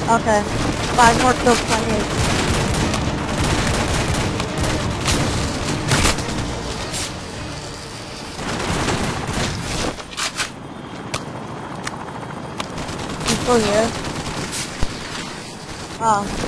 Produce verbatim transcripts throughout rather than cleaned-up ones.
Okay. Five more kills by me. He's still here? Oh.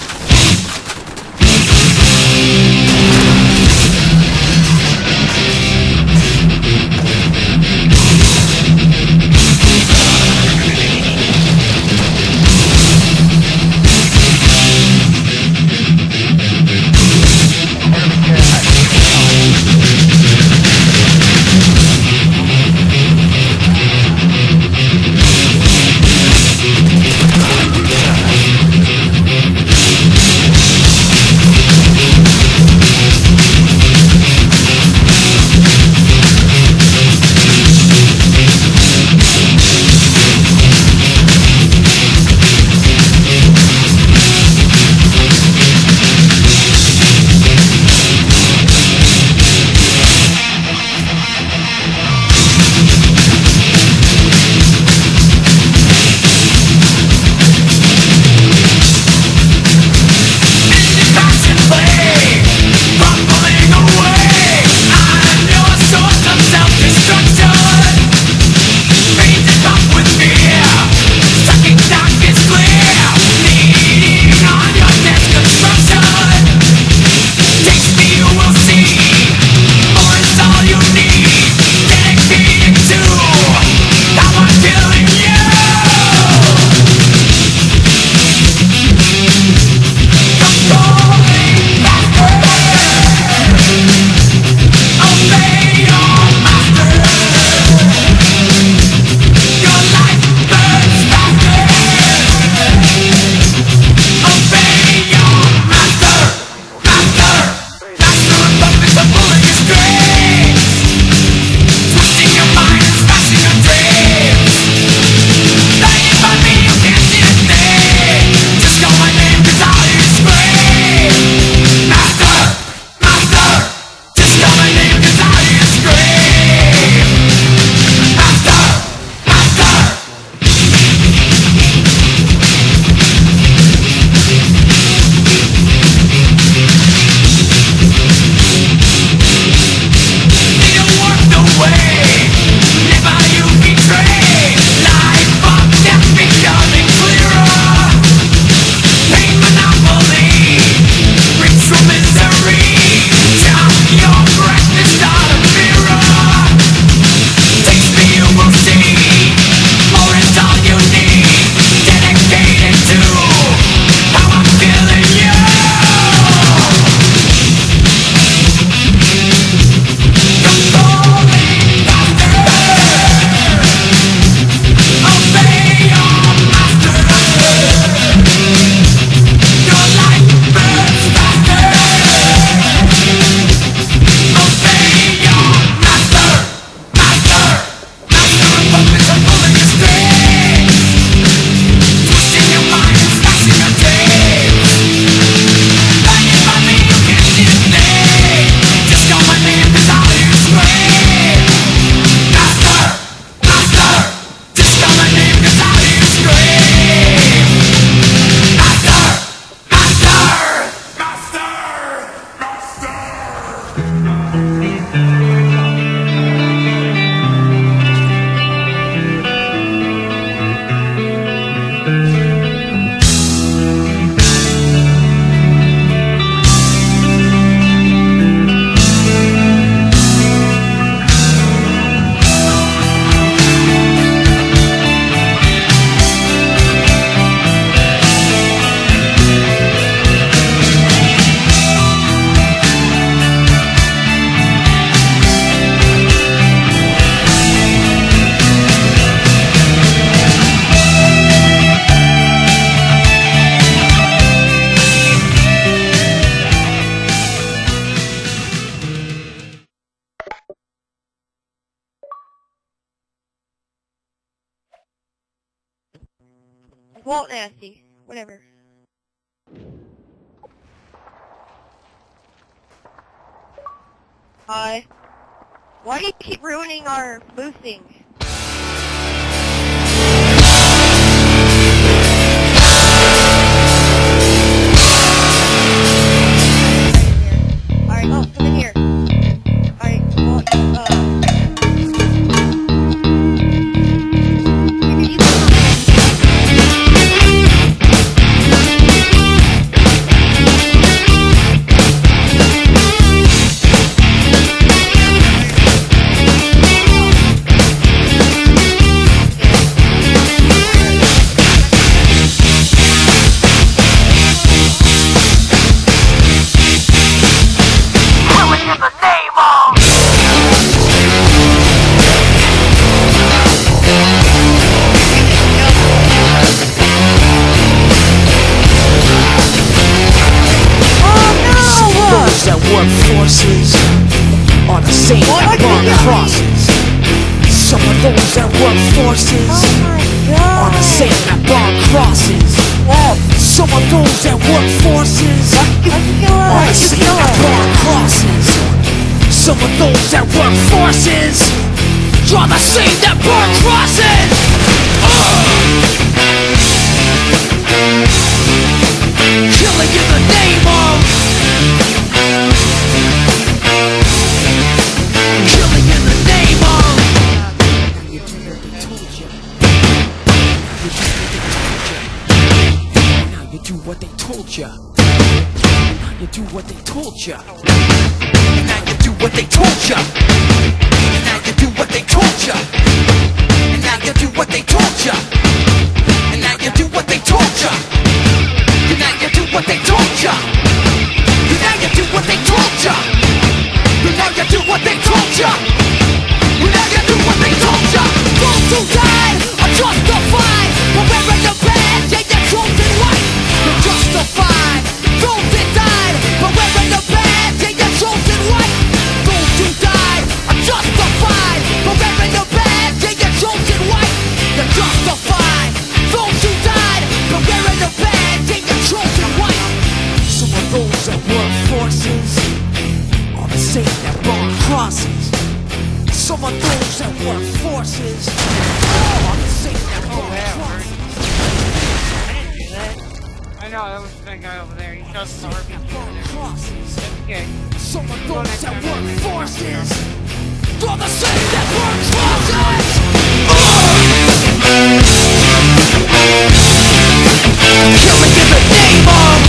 Walt Nasty. Whatever. Hi. Why do you keep ruining our boosting? those that work forces are the same that burn crosses. Some of those that work forces are the same that burn crosses. Killing in the name of Killing in the name of Now you do what they told you. Now you do what they told you. Now you do what they told you. Now you do what they told you. Now you do what they told you. Now you do what they told you. And now you do what they told you. And now you do what they told you. And now you do what they told you. And now you do what they told you. And now you do what they told you. Those who died are justified for wearing the badge and your chosen white. You're justified. Those that died for wearing the badge and your chosen white. Those who died are justified for wearing the badge and your chosen white. You're justified. Those who died for wearing the badge and your chosen white. Some of those that work forces are the same that burn crosses. Some of those that work forces are the same that burn crosses. I know, that was that guy over there. He shot the R P G over there. Okay. Some of those that work forces are the same that burn crosses. Killing in the name of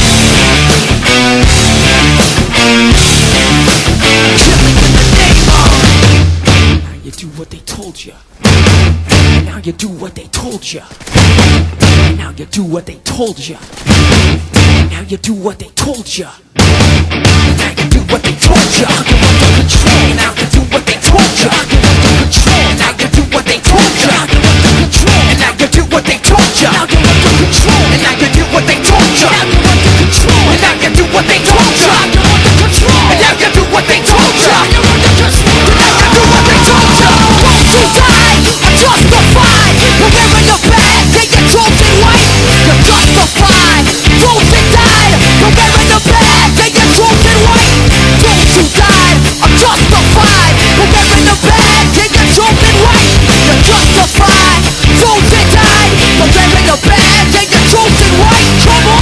Killing in the name of Now you do what they told you. Now you do what they told you. Now you do what they told you. Now you do what they told you. Now you do what they told you. You're under control. Now you do what they told you. You're under control. Now you do what they told you. You're under control. And now you do what they told you. Now you're under control. And now you do what they told you. Now you're under control. And now you do what they told you. Now you're under control. And now you do what they told you. Now you're under control. And now you do what they told you. Those who died are justified for wearing the badge and your chosen white. You're justified. Those that died for wearing the badge and your chosen white. Those who died are justified for wearing the badge and your chosen white. You're justified. Those that died for wearing the badge and your chosen white. Come on!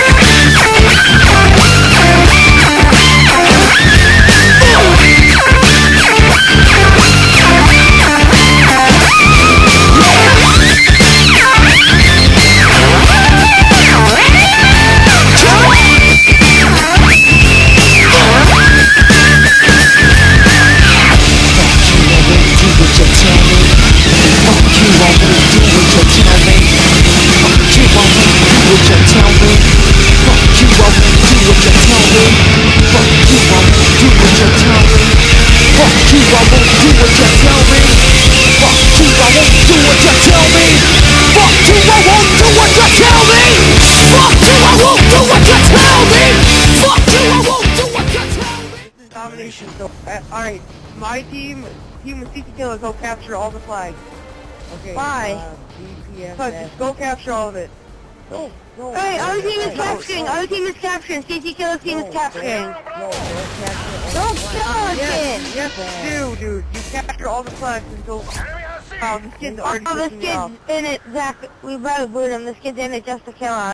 So, uh, alright, my team, team of C C Killer, go capture all the flags. Okay. Why? Uh, B P F So, just go capture all of it. No, no. Hey, our team is no, capturing, no, our team is capturing, C C Killer's team no, is capturing. No, they're capturing. Don't kill us, Yes, kid! yes, Do, dude, you capture all the flags until... Oh, this kid's already Oh, this pissing me off. kid's in it, Zach. We better boot him. This kid's in it just to kill us.